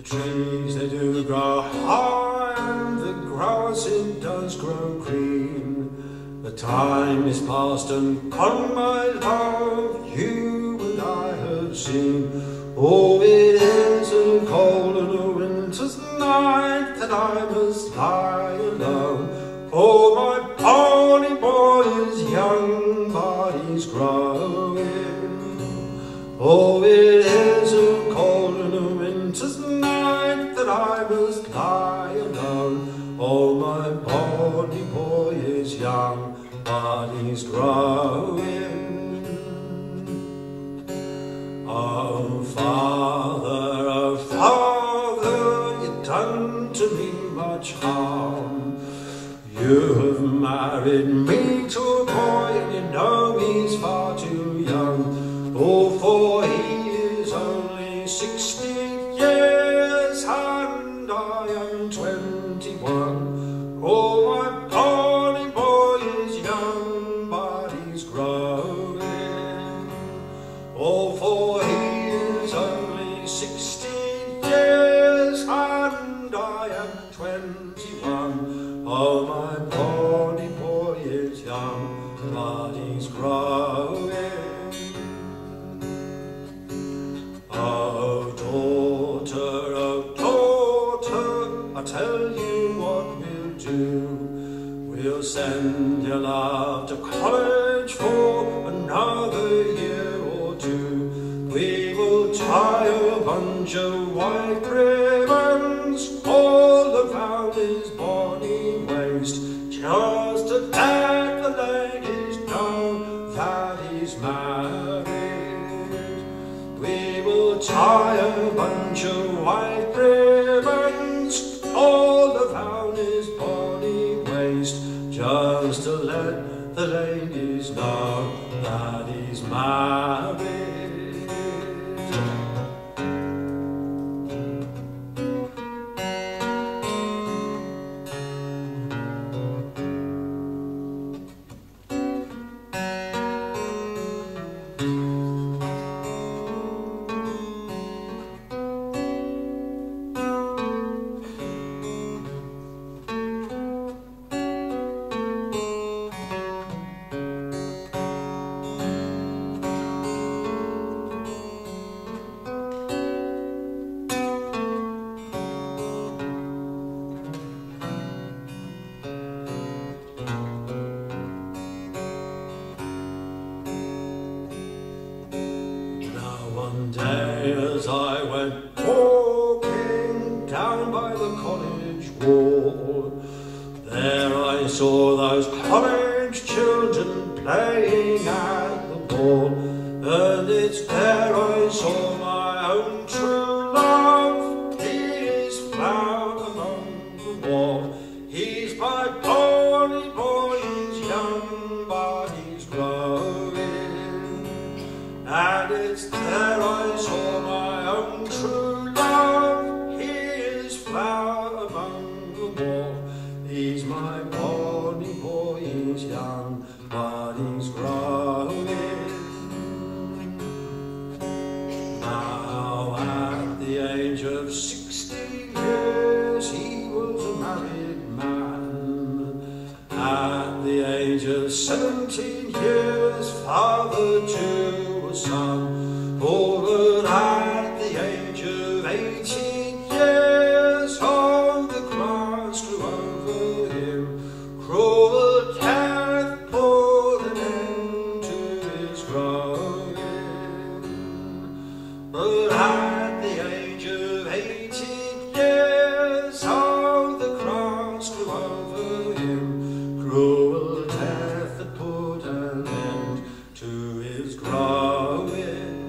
trees they do grow high, and the grass it does grow green. The time is past and gone, my love, you and I have seen. Oh, it is a cold and a winter's night that I must lie alone. Oh, my bonny boy is young, but he's growing. Oh, it is a cold and a winter's night that I must lie alone. Oh, my bonny boy is young, but he's growing. Oh, Father, you've done to me much harm. You have married me to a boy, and you know he's far too young. Oh, for he is only 16 years, and I am 21. Oh, my bonny boy is young, but he's growing. Oh, for he is only 16 years, and I am 21. Oh, my bonny boy is young, but he's growing. Oh, daughter, I tell you what we'll do. We'll send your love to college for another year or two. We will tie a bunch of white ribbons all around his bonny waist, just to let the ladies know that he's married. We will tie a bunch of white ribbons all around his bonny waist, just to let the ladies know that he's married. One day as I went walking down by the college wall, there I saw those college children playing at the ball. And it's there I saw my own true love. He is found among the wall. He's my bonny boy, he's young, but he's growing. And it's there I saw my own true love. He is flower among the wall. He's my bonny boy, he's young, but he's growing. Now at the age of 16 years, he was a married man. At the age of 17 years, father to a son. Oh, but at the age of 18 years, oh, the grass grew over him. Cruel death put an end to his growing. But at the age of 18 years, oh, the grass grew over him. Cruel death that put an end to his growing.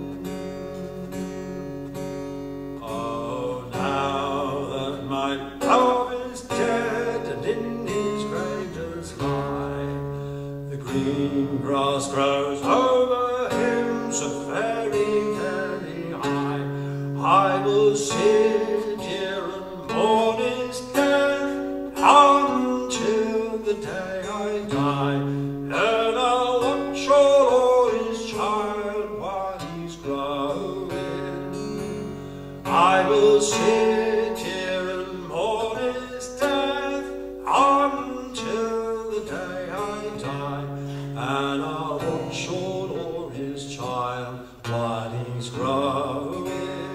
Oh, now that my love is dead and in his grave does lie, the green grass grows over him so very, very high. I will sit here and mourn his death until the day I die, and I'll watch all his child while he's growing. I will sit not sure or his child while he's growing.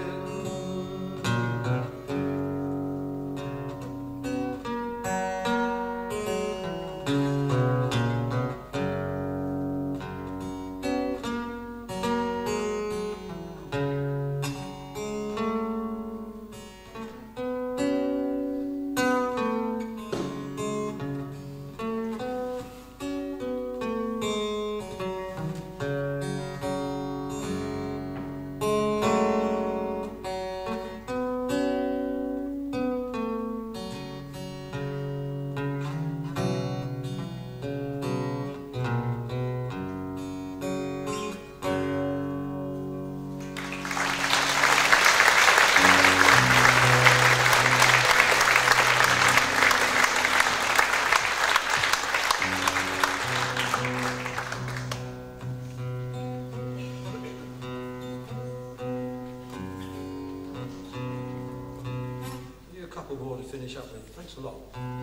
A couple more to finish up with. Thanks a lot.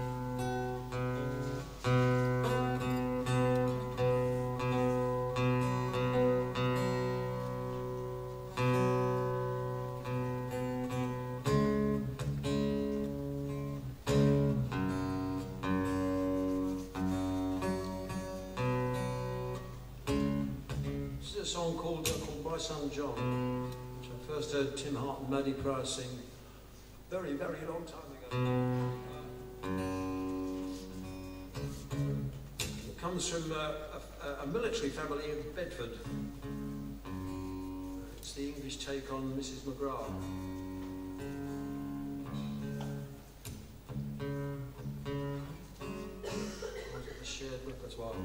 This is a song called My Son John, which I first heard Tim Hart and Maddie Price sing very, very long time ago. It comes from a military family in Bedford. It's the English take on Mrs. McGrath. A shared repertoire.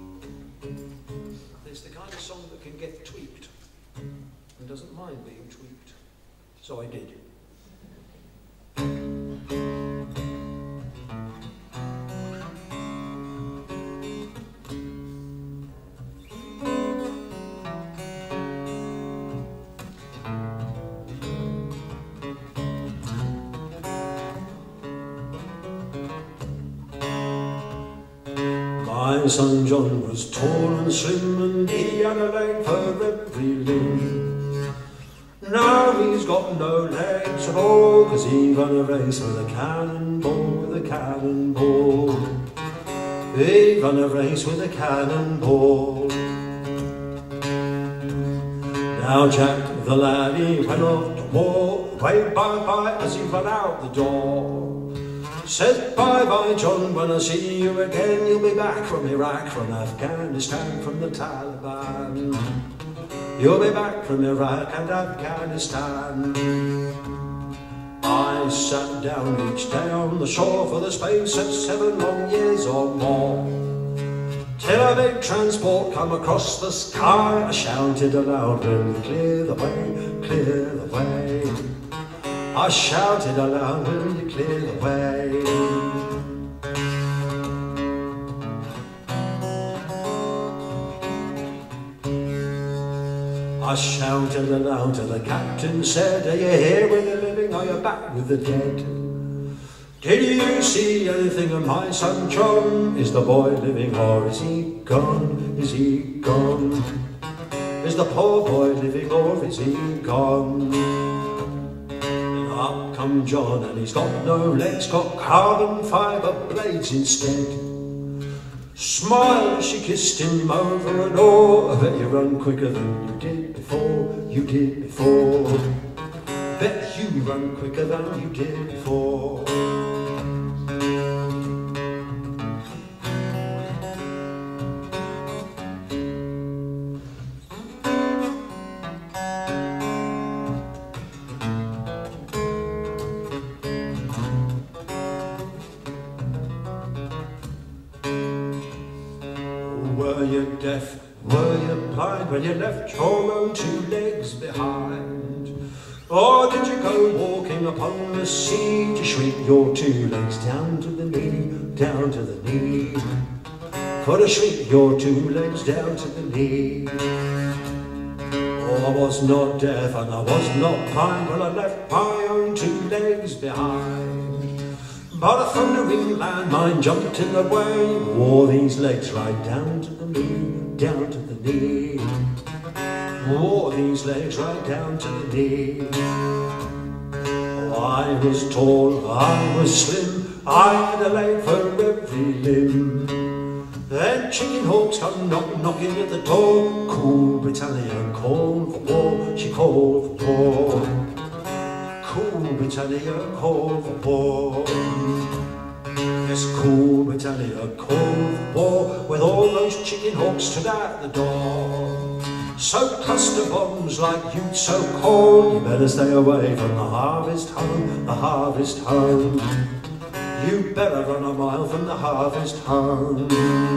It's the kind of song that can get tweaked and doesn't mind being tweaked. So I did. My son John was tall and slim, and he had a leg for every limb. Now he's got no legs at all, 'cause he ran a race with a cannonball, with a cannonball. He ran a race with a cannonball. Now Jack the lad, he went off to war, waved bye-bye as he ran out the door. Said bye-bye John, when I see you again, you'll be back from Iraq, from Afghanistan, from the Taliban. You'll be back from Iraq and Afghanistan. I sat down each day on the shore for the space of 7 long years or more, till a big transport come across the sky. I shouted aloud, "Will you clear the way, clear the way?" I shouted aloud, "Will you clear the way?" I shouted aloud till the captain said, "Are you here with the living, or are you back with the dead? Did you see anything of my son John? Is the boy living, or is he gone? Is he gone? Is the poor boy living, or is he gone?" Up come John, and he's got no legs, got carbon fibre blades instead. Smiled as she kissed him over and o'er. "I bet you run quicker than you did before, you did before. Bet you run quicker than you did before." Were you deaf? Were you blind when you left your own 2 legs behind? Or did you go walking upon the sea to shrink your 2 legs down to the knee, down to the knee? For to shrink your 2 legs down to the knee. Oh, I was not deaf and I was not blind when I left my own 2 legs behind. But a thundering landmine jumped in the way, wore these legs right down to the knee, down to the the knee. Wore these legs right down to the knee. Oh, I was tall, I was slim, I had a leg for every limb. Then Chicken Hawks come knocking at the door. Cool Britannia called for war, she called for war. Cool Britannia called for war. Yes, cool Britannia called for war, with all those Chicken Hawks stood at the door. So cluster bombs like you'd so cold, you better stay away from the harvest home, the harvest home. You better run a mile from the harvest home.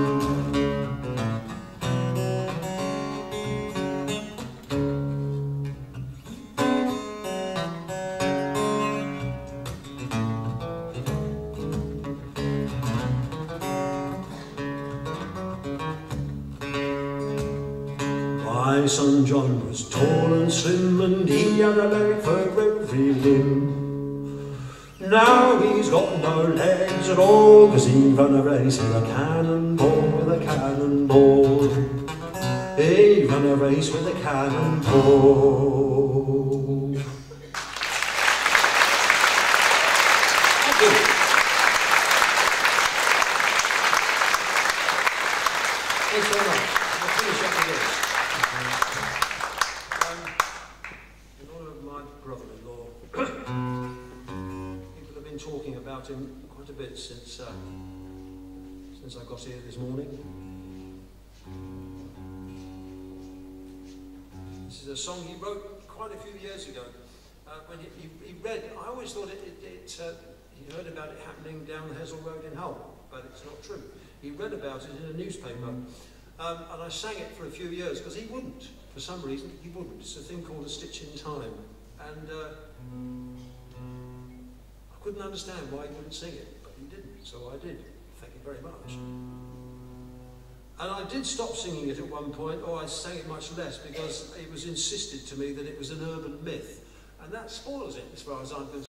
My son John was tall and slim, and he had a leg for every limb. Now he's got no legs at all, 'cause he ran a race with a cannonball, with a cannonball. He ran a race with a cannonball. Thank you. Thanks very much. I'll finish up with this. In honour of my brother-in-law, people have been talking about him quite a bit since I got here this morning. This is a song he wrote quite a few years ago. When he read, I always thought he heard about it happening down the Hessel Road in Hull, but it's not true. He read about it in a newspaper, and I sang it for a few years because he wouldn't. For some reason, he wouldn't. It's a thing called A Stitch in Time, and I couldn't understand why he wouldn't sing it, but he didn't, so I did. Thank you very much. And I did stop singing it at one point, or I sang it much less, because it was insisted to me that it was an urban myth, and that spoils it as far as I'm concerned.